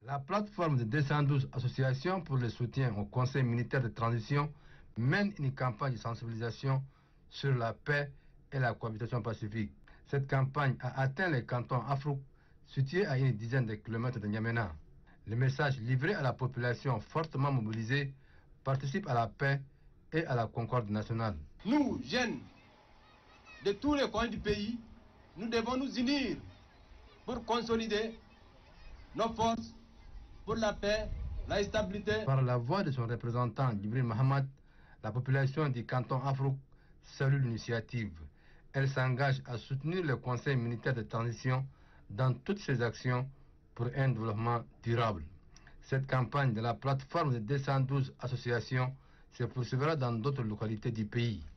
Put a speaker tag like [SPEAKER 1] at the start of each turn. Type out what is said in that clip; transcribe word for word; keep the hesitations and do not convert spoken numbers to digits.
[SPEAKER 1] La plateforme de deux cent douze associations pour le soutien au Conseil militaire de transition mène une campagne de sensibilisation sur la paix et la cohabitation pacifique. Cette campagne a atteint les cantons Afrouk, situés à une dizaine de kilomètres de N'Djamena. Le message livré à la population fortement mobilisée participe à la paix et à la concorde nationale.
[SPEAKER 2] Nous, jeunes de tous les coins du pays, nous devons nous unir pour consolider nos forces pour la paix, la stabilité.
[SPEAKER 1] Par la voix de son représentant, Djibril Mahamad, la population du canton Afrouk salue l'initiative. Elle s'engage à soutenir le Conseil militaire de transition dans toutes ses actions pour un développement durable. Cette campagne de la plateforme de deux cent douze associations se poursuivra dans d'autres localités du pays.